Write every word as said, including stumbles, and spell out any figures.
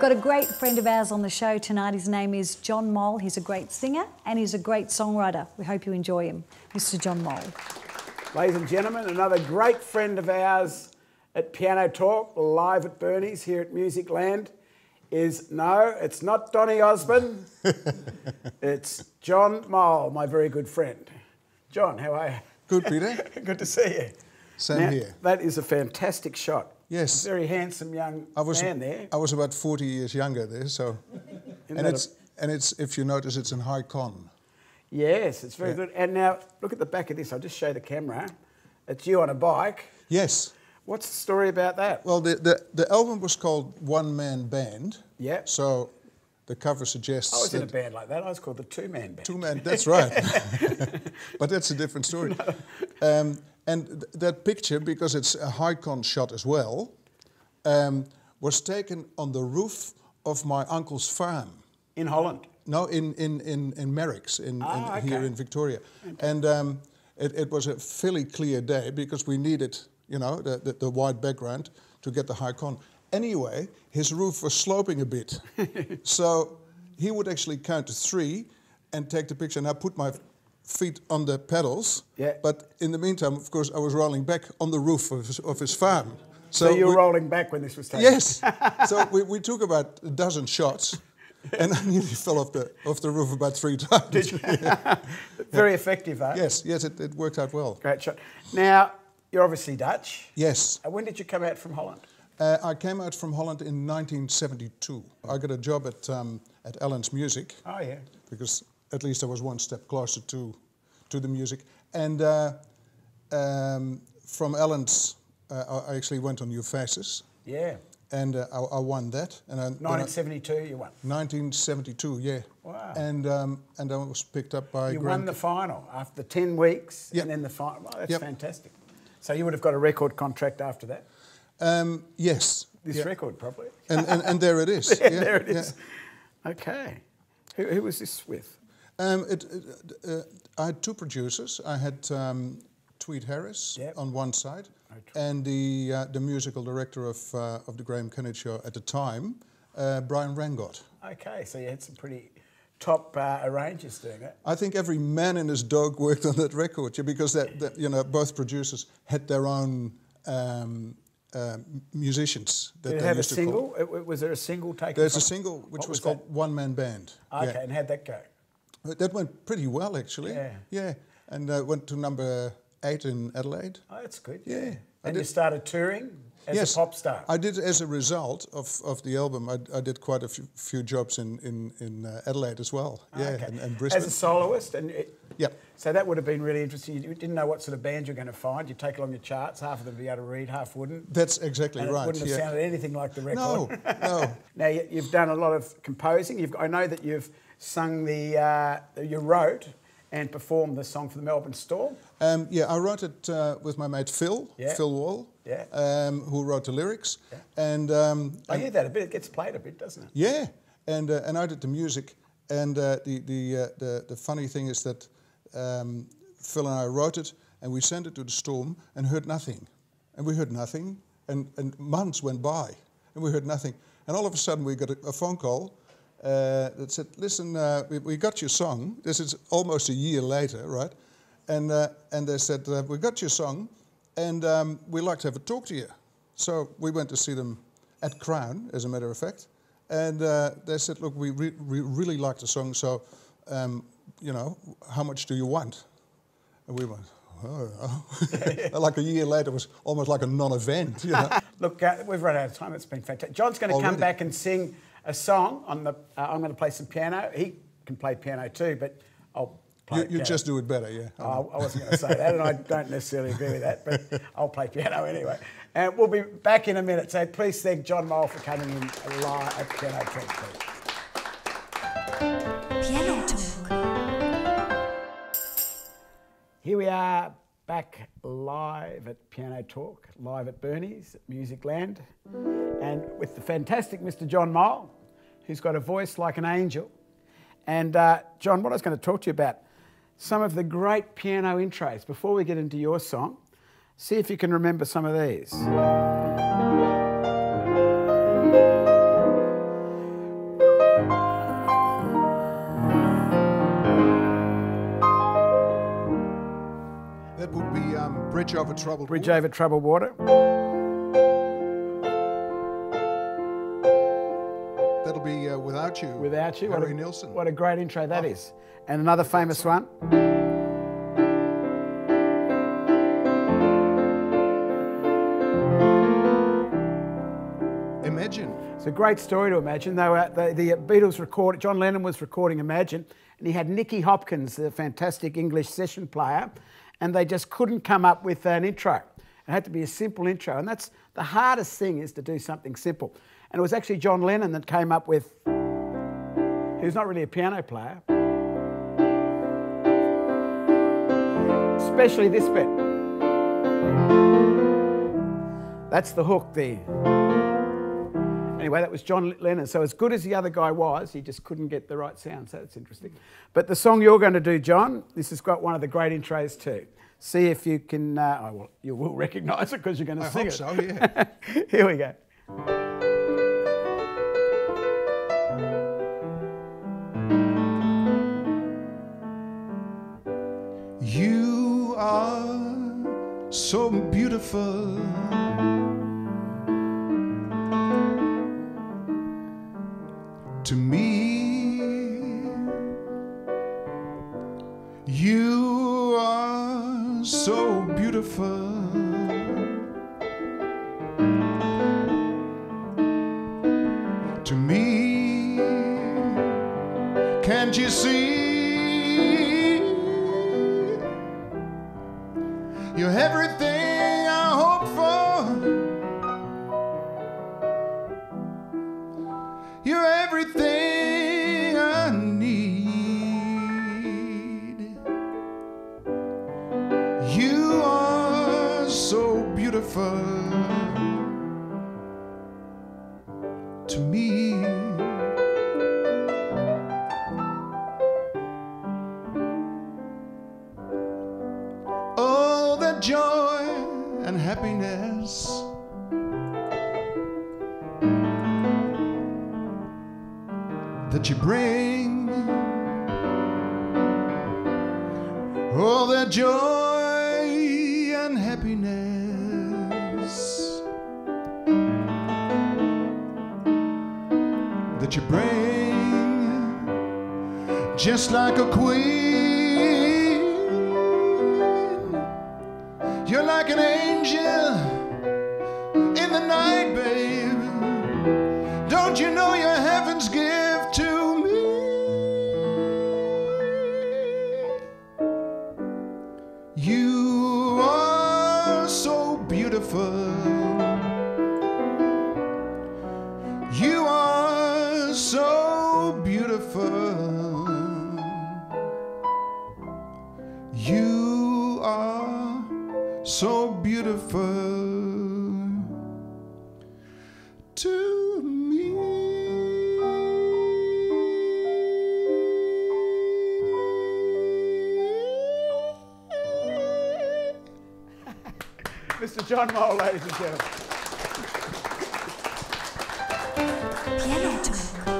got a great friend of ours on the show tonight. His name is John Mole. He's a great singer and he's a great songwriter. We hope you enjoy him. Mister John Mole. Ladies and gentlemen, another great friend of ours at Piano Talk, live at Bernie's here at Music Land, is, no, it's not Donny Osmond. It's John Mole, my very good friend. John, how are you? Good, Peter. Good to see you. Same now, here. That is a fantastic shot. Yes. Very handsome young I was, man there. I was about forty years younger there, so... Isn't and it's, a... and it's, if you notice, it's in high con. Yes, it's very yeah. good. And now, look at the back of this. I'll just show the camera. It's you on a bike. Yes. What's the story about that? Well, the, the, the album was called One Man Band. Yeah. So the cover suggests I was that in a band like that. I was called the Two Man Band. Two Man, that's right. But that's a different story. No. Um, and th that picture, because it's a high con shot as well, um, was taken on the roof of my uncle's farm. In Holland? No, in, in, in, in Merricks, in, ah, in, okay. here in Victoria. Okay. And um, it, it was a fairly clear day because we needed, you know, the, the, the white background to get the high con. Anyway, his roof was sloping a bit. So he would actually count to three and take the picture. And I put my feet on the pedals. Yeah. But in the meantime, of course, I was rolling back on the roof of his, of his farm. So, so you were we, rolling back when this was taken? Yes. So we, we took about a dozen shots. And I nearly fell off the off the roof about three times. Did you? Very effective, though. Yes, yes, it, it worked out well. Great shot. Now, you're obviously Dutch. Yes. Uh, when did you come out from Holland? Uh, I came out from Holland in nineteen seventy-two. I got a job at um, at Alan's Music. Oh yeah. Because at least I was one step closer to to the music. And uh, um, from Alan's, uh, I actually went on New Faces. Yeah. And uh, I, I won that. And I, nineteen seventy-two, you won. nineteen seventy-two, yeah. Wow. And um, and I was picked up by. You Graham won the final after ten weeks, yep. and then the final. Wow, that's yep. fantastic. So you would have got a record contract after that. Um, yes. This yeah. record, probably. And, and and there it is. there, yeah, there it is. Yeah. Okay. Who, who was this with? Um, it, it, uh, I had two producers. I had um, Tweed Harris yep. on one side, and the uh, the musical director of uh, of the Graham Kennett Show at the time, uh, Brian Rangott. Okay, so you had some pretty top uh, arrangers doing it. I think every man and his dog worked on that record, yeah, because that, that you know both producers had their own um, uh, musicians. That Did it they have a used to single? call. It, was there a single taken? There's from a single which was, was, was called that? One Man Band. Okay, yeah. and how'd that go? That went pretty well, actually. Yeah. Yeah, and uh, went to number eight in Adelaide. Oh, that's good. Yeah. And you started touring as yes, a pop star? I did. As a result of, of the album, I, I did quite a few, few jobs in, in, in uh, Adelaide as well. Yeah, okay. and, and Brisbane. As a soloist? And it, yep. So that would have been really interesting. You didn't know what sort of band you're going to find. You'd take along your charts, half of them would be able to read, half wouldn't. That's exactly and right. It wouldn't have yeah. sounded anything like the record. No, no. Now, you, you've done a lot of composing. You've, I know that you've sung the, uh, you wrote and performed the song for the Melbourne Storm. Um, yeah, I wrote it uh, with my mate Phil, yeah. Phil Wall, yeah. um, who wrote the lyrics. Yeah. And um, I hear that a bit. It gets played a bit, doesn't it? Yeah, and uh, and I did the music. And uh, the the, uh, the the funny thing is that um, Phil and I wrote it, and we sent it to the Storm, and heard nothing. And we heard nothing, and and months went by, and we heard nothing. And all of a sudden, we got a, a phone call. Uh, that said, listen, uh, we, we got your song. This is almost a year later, right? And uh, and they said, uh, we got your song, and um, we'd like to have a talk to you. So we went to see them at Crown, as a matter of fact. And uh, they said, look, we re re really like the song, so, um, you know, how much do you want? And we went, oh, oh. Like a year later, it was almost like a non-event, you know? Look, uh, we've run out of time. It's been fantastic. John's going to come back and sing a song on the. Uh, I'm going to play some piano. He can play piano too, but I'll play. You, you just do it better, yeah. Oh, I wasn't going to say that, and I don't necessarily agree with that, but I'll play piano anyway. And we'll be back in a minute. So please thank John Mole for coming in live at Piano Talk, please. Piano Talk. Here we are back live at Piano Talk, live at Bernie's at Music Land, and with the fantastic Mister John Mole, who's got a voice like an angel. And uh, John, what I was going to talk to you about, some of the great piano intros. Before we get into your song, see if you can remember some of these. Bridge Over Troubled Bridge Water. Over Troubled Water. That'll be uh, Without You. Without You. Harry What a, Nilsson. What a great intro that Oh. is. And another famous one. Imagine. It's a great story to Imagine. They were, the, the Beatles recorded, John Lennon was recording Imagine, and he had Nicky Hopkins, the fantastic English session player, and they just couldn't come up with an intro. It had to be a simple intro, and that's the hardest thing, is to do something simple. And it was actually John Lennon that came up with, he was not really a piano player, especially this bit. That's the hook there. Anyway, that was John Lennon. So as good as the other guy was, he just couldn't get the right sound. So that's interesting. But the song you're going to do, John, this has got one of the great intros too. See if you can, uh, oh, well, you will recognise it because you're going to I sing hope it. so, yeah. Here we go. You are so beautiful. To me, you are so beautiful. To me, can't you see? You're everything I hope for. You're everything I need. You are so beautiful to me. Oh, the joy and happiness that you bring, all that joy and happiness that you bring, just like a queen. You're like an angel in the night, babe. Don't you know you're heaven's gift to me? You are so beautiful. You are so beautiful. You are so beautiful to me. Mister John Mole, ladies and gentlemen. Piano Talk.